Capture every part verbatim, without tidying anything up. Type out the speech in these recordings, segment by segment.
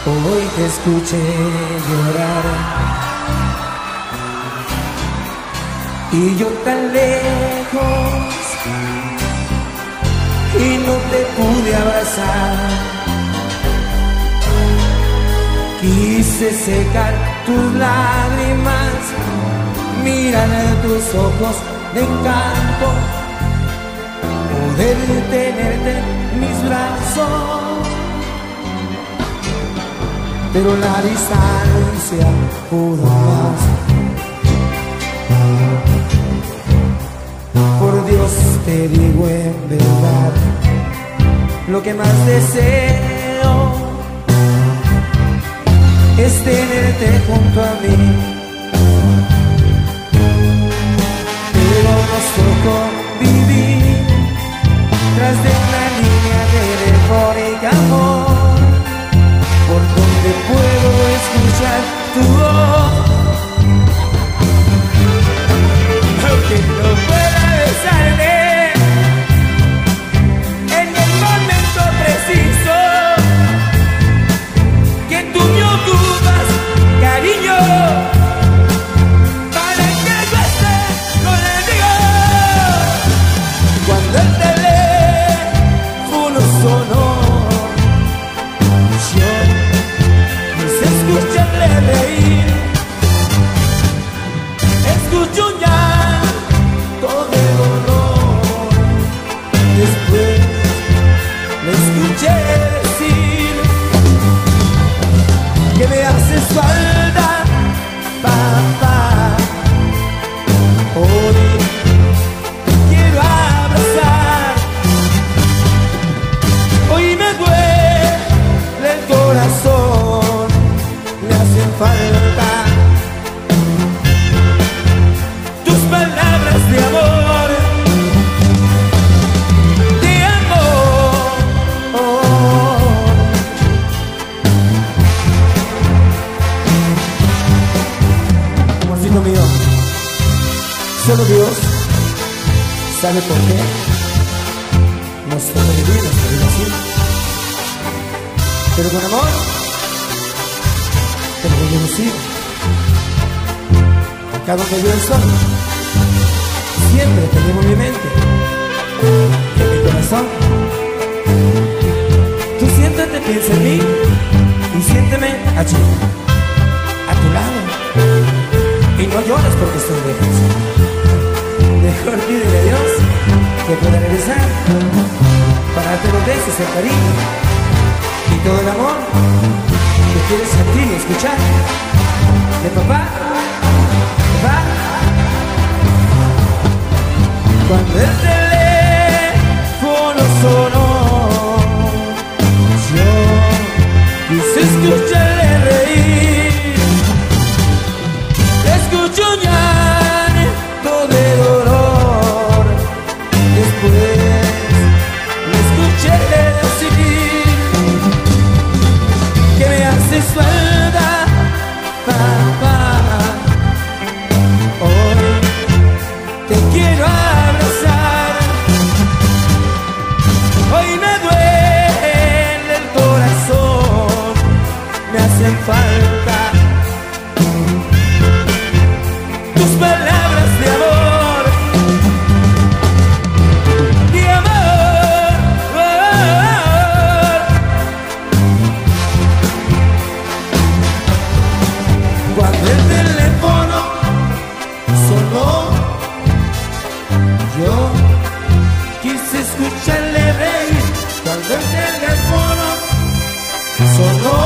Hoy te escuché llorar y yo tan lejos y no te pude abrazar. Quise secar tus lágrimas, mirar en tus ojos de encanto, poder tenerte en mis brazos. Pero la distancia pudo más. Por Dios te digo en verdad, lo que más deseo es tenerte junto a mí. Pero nos tocó vivir tras de una línea telefónica, amor, por donde puedo escuchar tu voz, aunque no pueda besarte en el momento preciso que tú me ocupas, cariño, para que yo esté contigo. Cuando el teléfono sonó, escucharle reír, escucho un llanto de dolor. Después le escuché decir que me haces falta, papá. Hoy te quiero abrazar, hoy me duele el corazón, me hacen falta tus palabras de amor, de amor. Amorcito mío, solo Dios sabe por qué nos toca vivir nuestra vida así, pero con amor te voy a decir. Acá donde yo estoy, siempre te llevo en mi mente, en mi corazón. Tú siéntate, piensa en mí y siénteme allí, a tu lado, y no llores porque estoy lejos. Mejor pídele a Dios que pueda regresar para darte los besos, el cariño y todo el amor que quieres sentir y escuchar de papá, papá. Cuando el teléfono sonó, yo quise escucharle reír, escucho un llanto de dolor. Después le escuché decir que me haces falta, papá. Hoy te quiero abrazar, hoy me duele el corazón, me hacen falta tus palabras de amor, de amor. Cuando el teléfono sonó, yo quise escucharle reír. Cuando el teléfono sonó,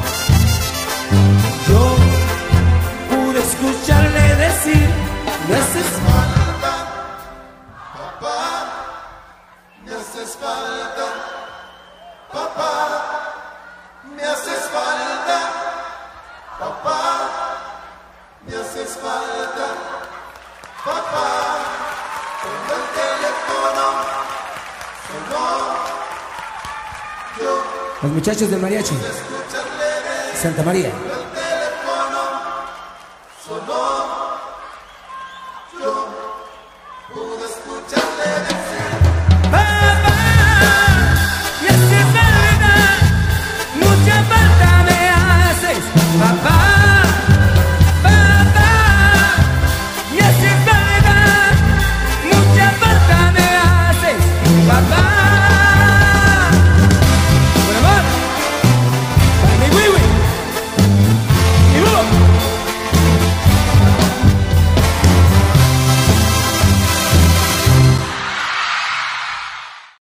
yo pude escucharle decir: me haces falta, papá, me haces falta, papá, me haces falta, papá, me haces falta, papá. Cuando el teléfono sonó, yo. Los muchachos del mariachi, Santa María.